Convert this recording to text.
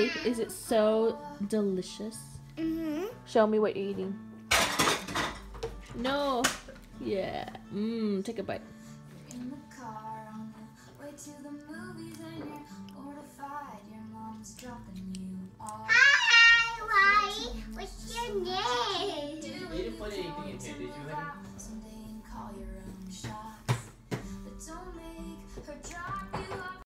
say, is it so delicious? Show me what you're eating. No. Yeah. Take a bite. In the car on the way to the movies and you're mortified. Your mom's dropping you off. Hi, Why? What's your name? You didn't put anything in here, did you, honey? Someday you can call your own shots, but don't make her drop you off.